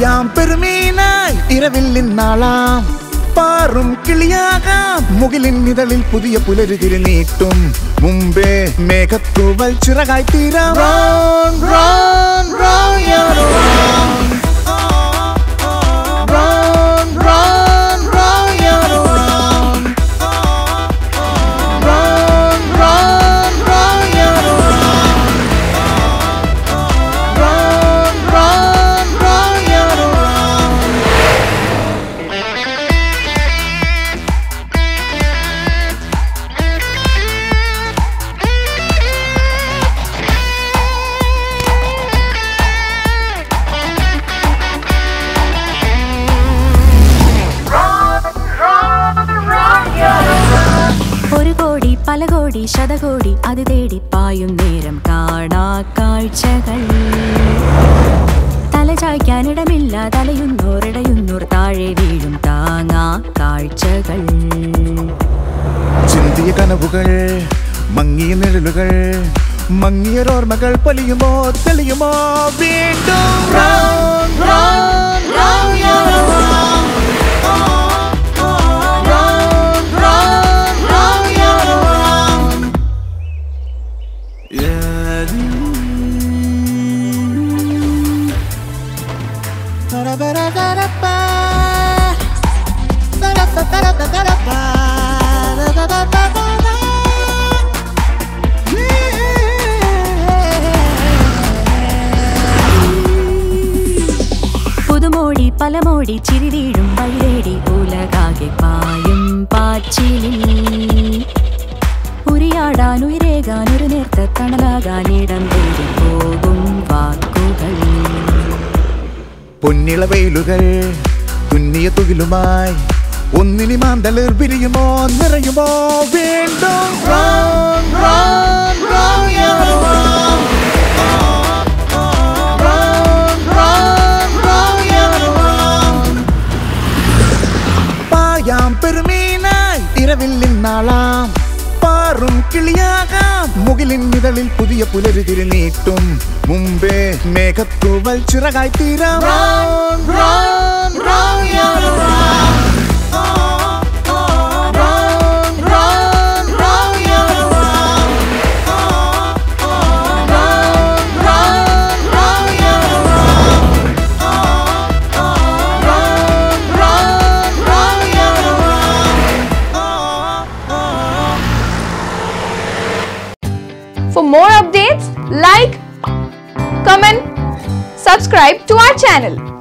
പായാം പെരുമീനായി ഇരവിൽ നിന്നാളാം പാറും കിളിയാകാം മുകിലിൻ നിഴലിൽ പുതിയ പുലരുതിരി നീട്ടും മുമ്പേ മേഘത്തൂവൽ ചിറകായി തീരാം പലകോടി ശതകോടി അത് തേടി പായും നേരം കാണാ കാഴ്ചകൾ തലചായ്ക്കാനിടമില്ല തലയുന്നോറിടയുന്നോർ താഴെ വീഴും താങ്ങാ കാഴ്ചകൾ ചിന്തിയ കനവുകൾ മങ്ങിയ നിഴലുകൾ മങ്ങിയൊരോർമ്മകൾ പൊലിയുമോ തെളിയുമോ വീണ്ടും പുതുമോടി പലമോടി ചിരി വീഴും വഴിതേടി ഉലകാകെ പായും പാച്ചിലിൽ ഉരിയാടാൻ ഉയരേകാൻ ഒരു നേർത്ത തണലാകാൻ ഇടം തേടി പോകും വാക്കുകൾ പൊന്നിള വെയിലുകൾ തുന്നിയ തുകിലുമായി ഒന്നിനി മാന്തളിർ പിരിയുമോ നിറയുമോ വീണ്ടും പായാം പെരുമീനായി ഇരവിൽ നിന്നാളാം പാറും കിളിയാകാം മുകിലിൻ നിഴലിൽ പുതിയ പുലരുതിരി നീട്ടും മുമ്പേ മേഘത്തൂവൽ ചിറകായി തീരാം For more updates, like, comment, subscribe to our channel.